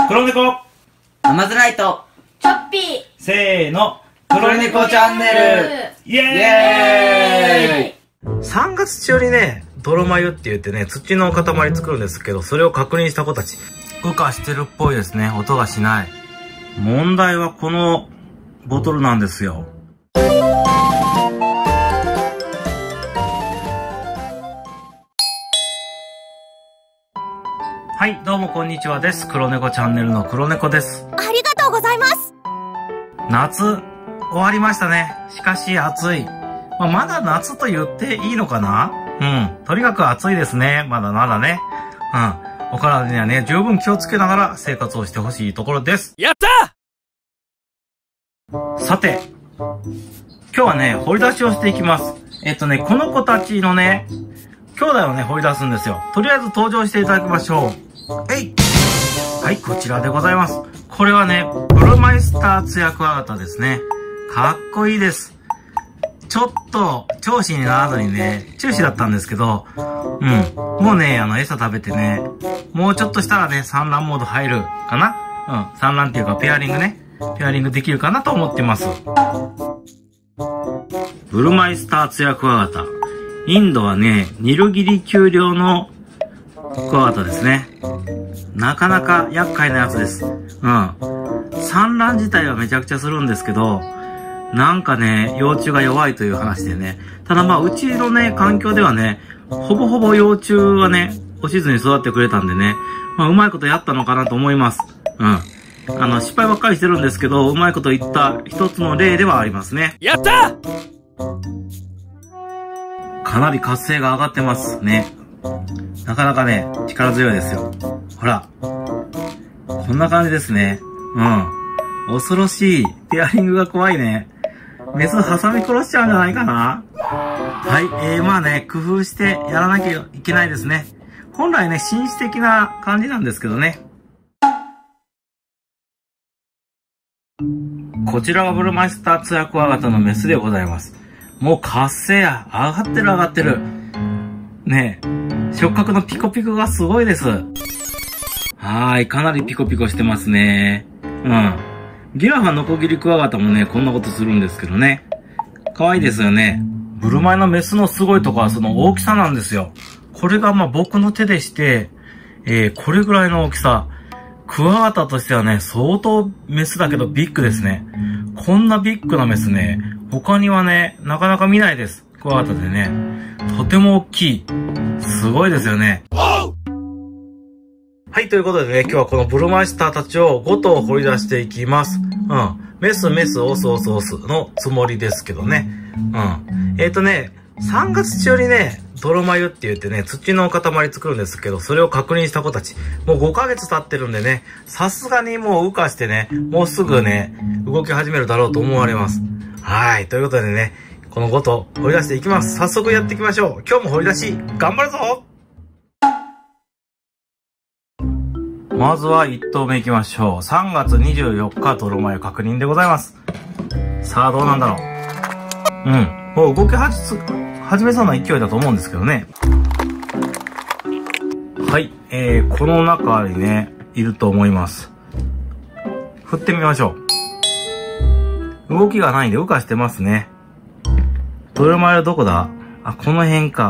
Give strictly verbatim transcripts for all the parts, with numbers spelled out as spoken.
黒猫アマズライトチョッピーせーの黒猫チャンネルイエイエーイさんがつ中にね、泥眉って言ってね、土の塊作るんですけど、それを確認した子たち。羽化してるっぽいですね。音がしない。問題はこのボトルなんですよ。はい、どうもこんにちはです。黒猫チャンネルの黒猫です。 ありがとうございます。 夏、終わりましたね。しかし暑い。まあ、まだ夏と言っていいのかな？うん。とにかく暑いですね。まだまだね。うん。お体にはね、十分気をつけながら生活をしてほしいところです。やったさて、今日はね、掘り出しをしていきます。えっとね、この子たちのね、兄弟をね、掘り出すんですよ。とりあえず登場していただきましょう。えい！はい、こちらでございます。これはね、ブルマイスターツヤクワガタですね。かっこいいです。ちょっと、調子にならずにね、中止だったんですけど、うん。もうね、あの、餌食べてね、もうちょっとしたらね、産卵モード入るかな？うん。産卵っていうか、ペアリングね。ペアリングできるかなと思ってます。ブルマイスターツヤクワガタ。インドはね、ニルギリ丘陵のクワガタですね。なかなか厄介なやつです。うん。産卵自体はめちゃくちゃするんですけど、なんかね、幼虫が弱いという話でね。ただまあ、うちのね、環境ではね、ほぼほぼ幼虫はね、落ちずに育ってくれたんでね、まあ、うまいことやったのかなと思います。うん。あの、失敗ばっかりしてるんですけど、うまいこと言った一つの例ではありますね。やったかなり活性が上がってますね。なかなかね、力強いですよ。ほら。こんな感じですね。うん。恐ろしい。ペアリングが怖いね。メス挟み殺しちゃうんじゃないかな？はい。えー、まあね、工夫してやらなきゃいけないですね。本来ね、紳士的な感じなんですけどね。こちらがブルマイスターツヤクワガタのメスでございます。もう活性や、上がってる上がってる。ねえ、触覚のピコピコがすごいです。はーい、かなりピコピコしてますね。うん。ギラファノコギリクワガタもね、こんなことするんですけどね。可愛いですよね。ブルマイのメスのすごいとこはその大きさなんですよ。これがまあ僕の手でして、えー、これぐらいの大きさ。クワガタとしてはね、相当メスだけどビッグですね。こんなビッグなメスね、他にはね、なかなか見ないです。クワガタでね。とても大きい。すごいですよね。はい、ということでね、今日はこのブルマイスターたちをご頭掘り出していきます。うん。メス、メス、オス、オス、オスのつもりですけどね。うん。えっとね、さんがつ中にね、泥眉って言ってね、土の塊作るんですけど、それを確認した子たち。もうごかげつ経ってるんでね、さすがにもう羽化してね、もうすぐね、動き始めるだろうと思われます。はい。ということでね、このご頭掘り出していきます。早速やっていきましょう。今日も掘り出し、頑張るぞ！まずはいち頭目いきましょう。さんがつにじゅうよっか泥眉確認でございます。さあ、どうなんだろう。うん。もう動き始めそうな勢いだと思うんですけどね。はい。えー、この中にね、いると思います。振ってみましょう。動きがないんで羽化してますね。泥眉はどこだ？あ、この辺か。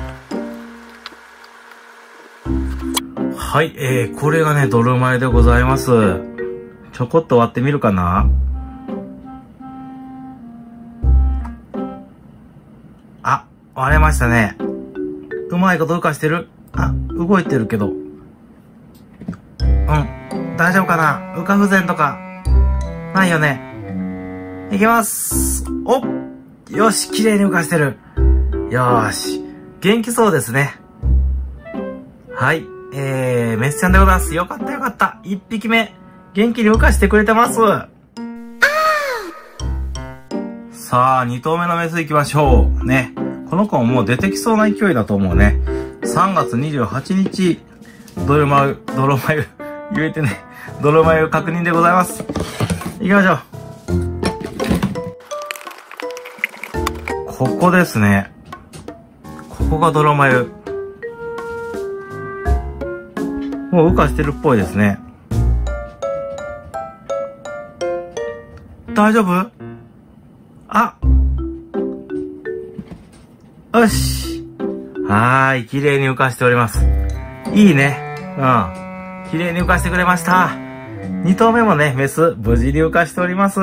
はい。えー、これがね、泥眉でございます。ちょこっと割ってみるかな？あ、割れましたね。うまいこと羽化してる。あ、動いてるけど。うん。大丈夫かな？羽化不全とか、ないよね。いきます。おっ！よし、綺麗に羽化してる。よーし。元気そうですね。はい。えー、メスちゃんでございます。よかったよかった。一匹目。元気に羽化してくれてます。さあ、二頭目のメス行きましょう。ね。この子ももう出てきそうな勢いだと思うね。さんがつにじゅうはちにち、泥眉、泥眉、言えてね、泥眉確認でございます。行きましょう。ここですね。ここが泥眉。もう羽化してるっぽいですね。 大丈夫？あ、よし。はーい、綺麗に浮かしております。いいね。うん。綺麗に浮かしてくれました。二頭目もね、メス、無事に浮かしております。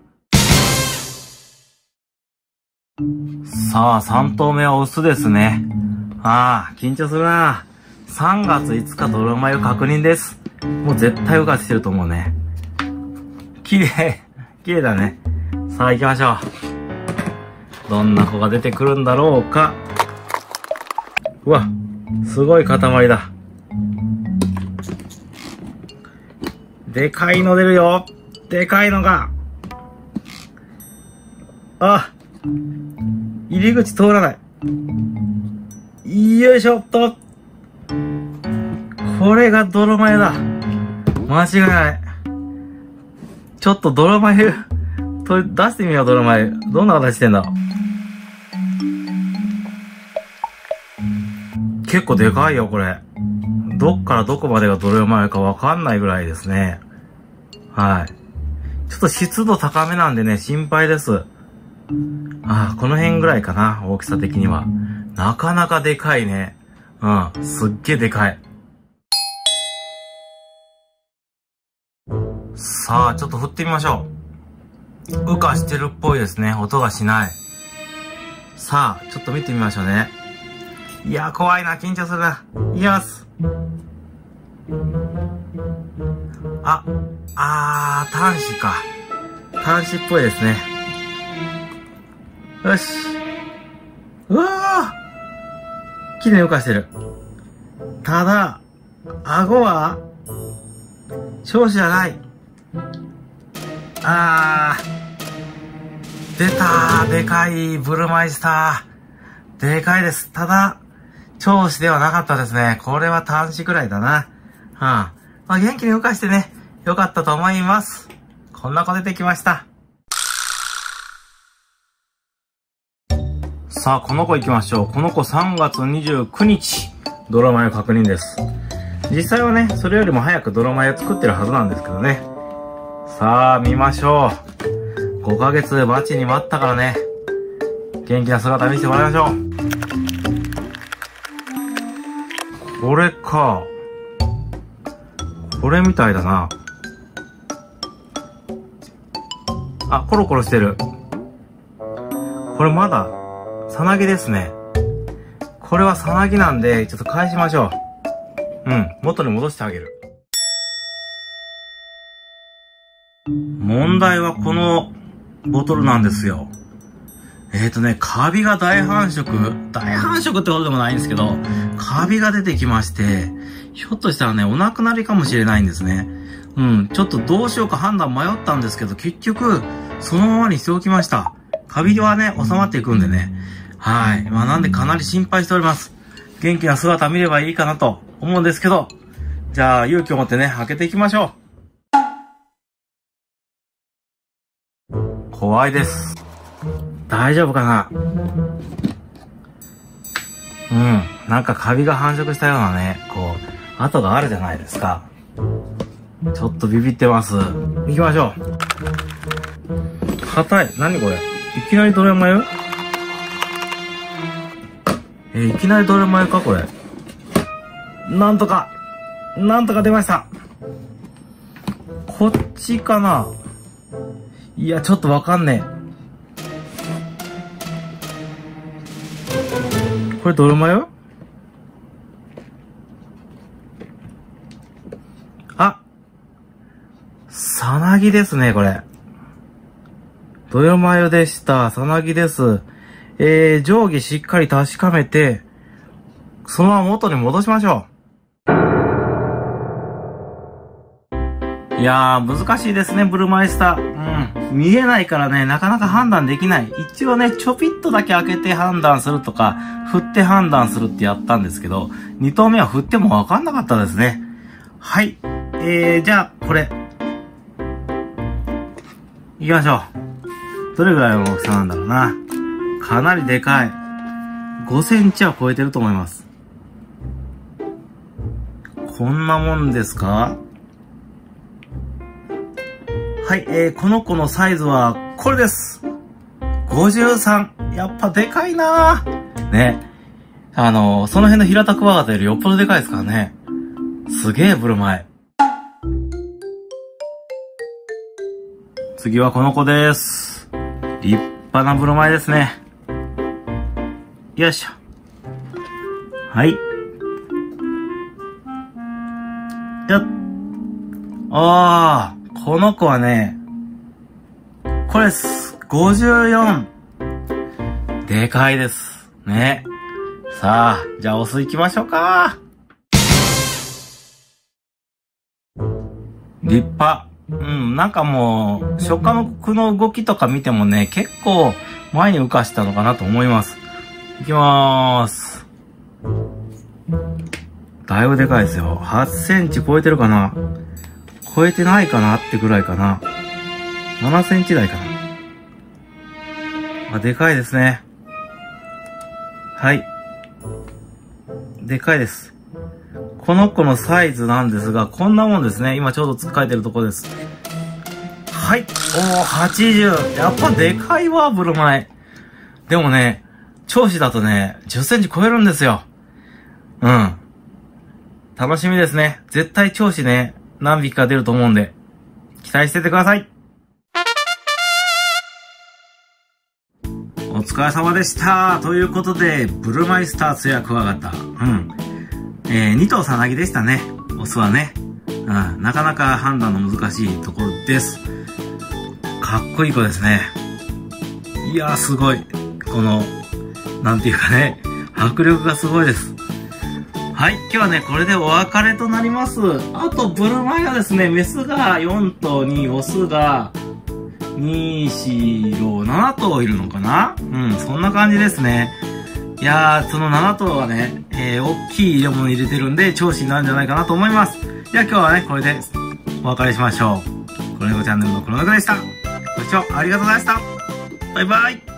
さあ、三頭目はオスですね。ああ、緊張するな。さんがついつか泥米を確認です。もう絶対浮かしてると思うね。綺麗。綺麗だね。さあ行きましょう。どんな子が出てくるんだろうか。うわ、すごい塊だ。でかいの出るよ。でかいのが。あ、入り口通らない。よいしょっと。これが泥米だ。間違いない。ちょっと泥米と出してみよう、泥米。どんな形してんだろう。結構でかいよ、これ。どっからどこまでが泥米かわかんないぐらいですね。はい。ちょっと湿度高めなんでね、心配です。ああ、この辺ぐらいかな、大きさ的には。なかなかでかいね。うん、すっげえでかい。さあ、ちょっと振ってみましょう。羽化してるっぽいですね。音がしない。さあ、ちょっと見てみましょうね。いや、怖いな。緊張するな。いきます。あ、あー、端子か。端子っぽいですね。よし。うわー、綺麗に浮かしてる。ただ、顎は、調子じゃない。あー、出たー、でかい、ブルマイスター。でかいです。ただ、調子ではなかったですね。これは端子くらいだな。はあ、まあ、元気に浮かしてね、よかったと思います。こんな子出てきました。さあ、この子行きましょう。この子さんがつにじゅうくにち、泥米を確認です。実際はね、それよりも早く泥米を作ってるはずなんですけどね。さあ、見ましょう。ごかげつ待ちに待ったからね。元気な姿見せてもらいましょう。これか。これみたいだな。あ、コロコロしてる。これまだ、さなぎですね。これはさなぎなんで、ちょっと返しましょう。うん、元に戻してあげる。問題はこのボトルなんですよ。えーとね、カビが大繁殖。大繁殖ってことでもないんですけど、カビが出てきまして、ひょっとしたらね、お亡くなりかもしれないんですね。うん、ちょっとどうしようか判断迷ったんですけど、結局、そのままにしておきました。カビはね、収まっていくんでね。はい。まあなんでかなり心配しております。元気な姿見ればいいかなと思うんですけど、じゃあ勇気を持ってね、開けていきましょう。怖いです。大丈夫かな？うん。なんかカビが繁殖したようなね、こう、跡があるじゃないですか。ちょっとビビってます。行きましょう。硬い。何これ？いきなり泥米？えー、いきなり泥米かこれ。なんとか、なんとか出ました。こっちかな？いや、ちょっとわかんねえ。これ泥米？あ、さなぎですね、これ。泥米でした。さなぎです。えー、定規しっかり確かめて、そのまま元に戻しましょう。いやー、難しいですね、ブルマイスター。うん。見えないからね、なかなか判断できない。一応ね、ちょぴっとだけ開けて判断するとか、振って判断するってやったんですけど、二頭目は振ってもわかんなかったですね。はい。えー、じゃあ、これ。行きましょう。どれぐらいの大きさなんだろうな。かなりでかい。ごセンチは超えてると思います。こんなもんですか？ はい、えー、この子のサイズは、これです。ごじゅうさん。やっぱでかいなぁ。ね。あのー、その辺の平田クワガタよりよっぽどでかいですからね。すげえブルマイ。次はこの子です。立派なブルマイですね。よいしょ。はい。よっ。あー、この子はね、これです。ごじゅうよん。でかいです。ね。さあ、じゃあオス行きましょうか。立派。うん、なんかもう、触覚の動きとか見てもね、結構前に浮かしたのかなと思います。いきまーす。だいぶでかいですよ。はちセンチ超えてるかな？超えてないかなってぐらいかな。ななセンチ台かな。あ、でかいですね。はい。でかいです。この子のサイズなんですが、こんなもんですね。今ちょうどつっかえてるとこです。はい。おー、はちじゅう。やっぱでかいわ、ブルマイ。でもね、銚子だとね、じゅっセンチ超えるんですよ。うん。楽しみですね。絶対銚子ね、何匹か出ると思うんで、期待しててください。お疲れ様でした。ということで、ブルマイスターツヤクワガタ。うん。えー、に頭さなぎでしたね。オスはね。うん。なかなか判断の難しいところです。かっこいい子ですね。いやー、すごい。この、なんていうかね、迫力がすごいです。はい。今日はね、これでお別れとなります。あと、ブルマイがですね、メスがよん頭に、オスがに、よん、ろく、なな頭いるのかな？うん、そんな感じですね。いやー、そのなな頭はね、えー、大きい入れ物入れてるんで、調子になるんじゃないかなと思います。じゃあ今日はね、これでお別れしましょう。黒猫チャンネルの黒猫でした。ご視聴ありがとうございました。バイバイ。